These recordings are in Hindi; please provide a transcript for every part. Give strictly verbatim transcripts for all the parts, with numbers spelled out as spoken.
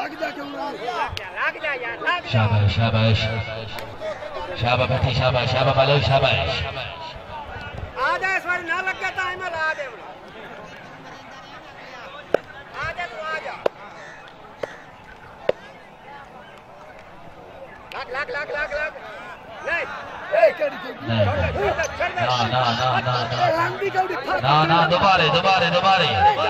शाबाश शाबाश शाबाश भट्टी शाबाश शाबाश बालो शाबाश आजा इस बार ना लग गया टाइमर आ दे आजा तू आजा लाग लाग लाग लाग लाग नहीं ना ना ना ना ना ना दोबारे दोबारे दोबारे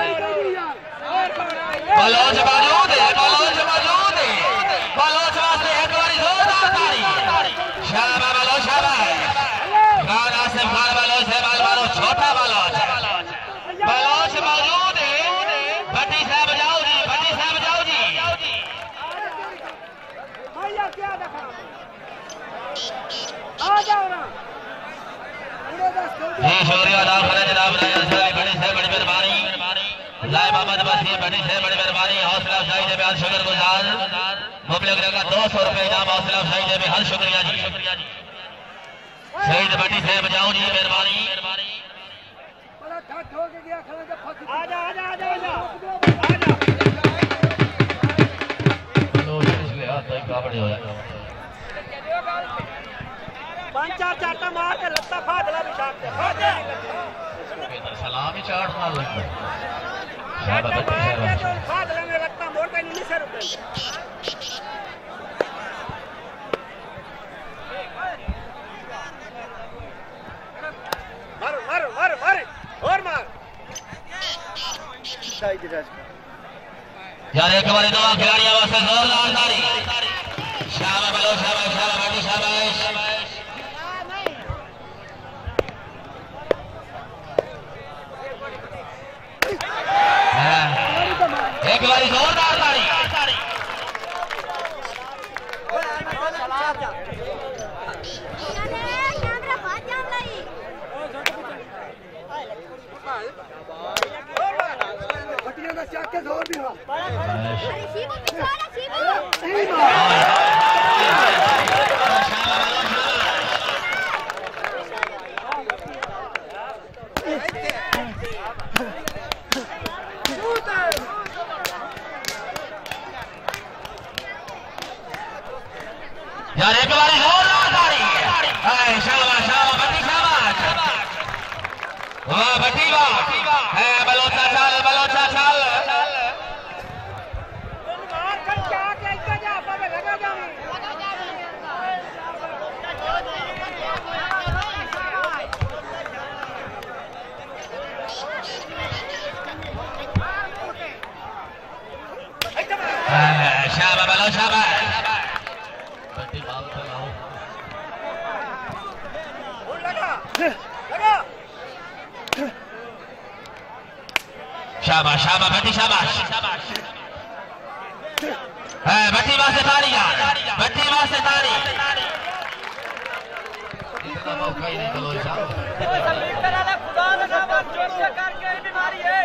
बलोच मौजूद है बलोच मौजूद है बलोच वास्ते एक बारी जोरदार ताली शाबाश बलोच शाबाश गाना से बाल बलोच है बाल बलोच छोटा बलोच बलोच मौजूद है भट्टी साहब जाओ जी भट्टी साहब जाओ जी भैया क्या देखा आ जाओ ना जी शुक्रिया अदा करें जनाब बड़ी से बड़ी मेहरबानी लाए मोहम्मद बसी बड़ी से बड़ी मेहरबानी हौसला अफजाई से बेहद शुक्रगुजार मुबलिग का दो सौ रुपए इनाम हौसला अफजाई से बेहद शुक्रिया जी शहीद बड़ी से बजाओ जी मेहरबानी आजा आजा आजा आजा पांच चार चाटा मार के लत्ता फादला बिछा के सलाम ही चाट मार लगता चाटा मार के जो फादला में लगता मोड़ के नहीं से रुके मारो मारो मारो मारो और मार यार एक बार दो खिलाड़ियों वास्ते जोरदार ताली शाबाश बलो शाबाश शाबाश बेटी शाबाश एक बार जोरदार ताली यार एक बार जोरदार ताली शाबाश शाबाश भट्टी शाबाश वाह भट्टी वाह है बलोचा चाल बलोचा चाल मार कर क्या क्या इतना जा पावे लगा जावे शाबाश बलो शाबाश भट्टी बाल पे लाओ लगा लगा शाबाश शाबाश भट्टी शाबाश है भट्टी वास्ते ताली यार भट्टी वास्ते ताली इतना मौका ही नहीं चलो शाबाश खुदा ने नाम चोट करके बीमारी है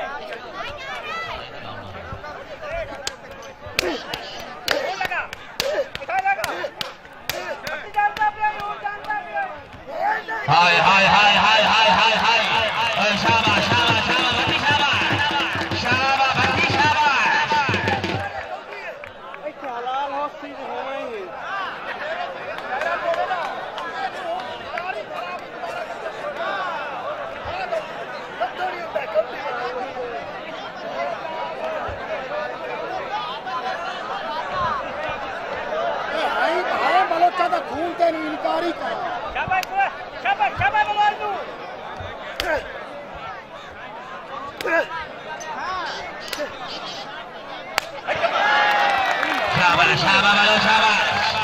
लगा दिखा लगा जानता भी है जानता भी है हाय हाय हाय हाय हाय हाय हाय शाबाश शाबाश शाबाश भट्टी शाबाश शाबाश भट्टी शाबाश ऐसे हलाल हो सीधे होवे ही खून ते नहीं इनकारी कर शाबाश शाबाश शाबाश बोल तू शाबाश शाबाश बोलो शाबाश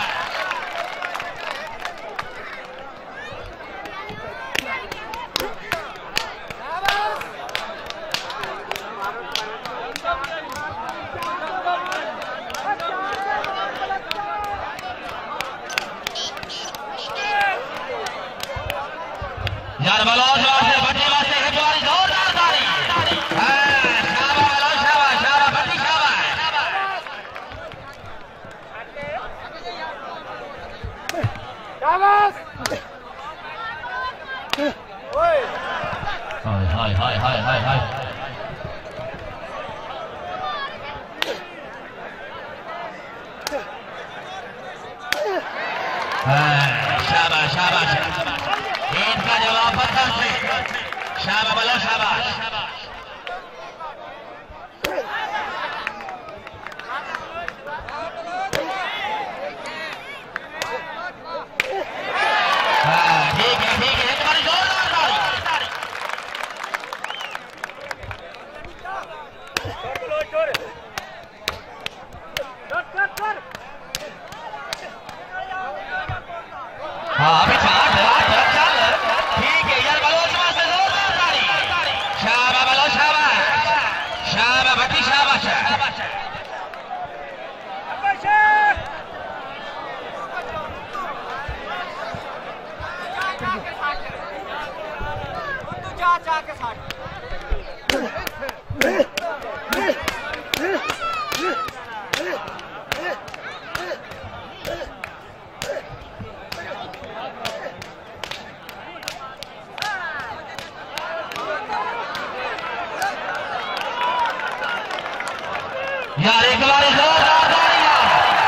यार बलोच वास्ते भट्टी वास्ते एक बारी जोरदार ताली शाबाश बलोच शाबाश शाबाश भट्टी शाबाश शाबाश शाबाश इनका जवाब पत्थर से शाबाश बोलो शाबाश ठीक है ठीक है एक बार जोरदार ताली छोड़ छोड़ छोड़ हाँ अभी चार चार चल ठीक है यार बलोचवा से जोरदार ताली शाबाश बलो शाबाश शाबाश भट्टी शाबाश जा जा के साथ यार एक बार जोरदार तालियां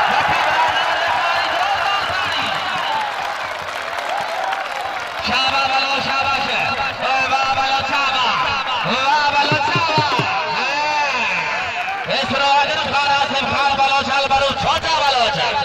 शाबाश बलो शाबाश वाह बलो शाबाश वाह बलो शाबाश इस रोजन खान आसिफ खान बलो शाल बरू छोटा बलो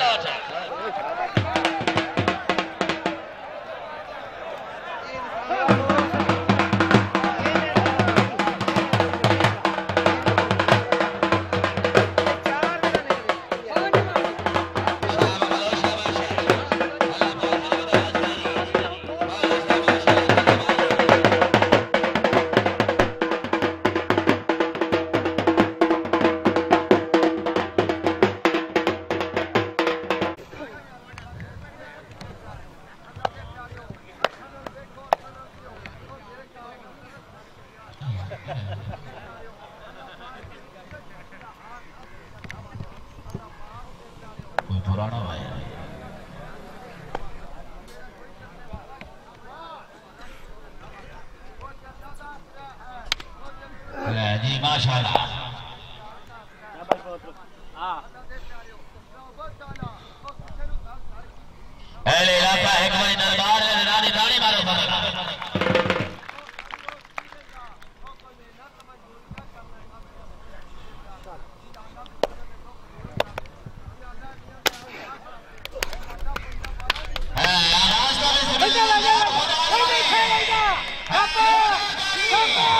कोई पुराना भाई जी माशाल्लाह पहले इलाका एक बड़ी दरबार है रानी रानी मारो Come on!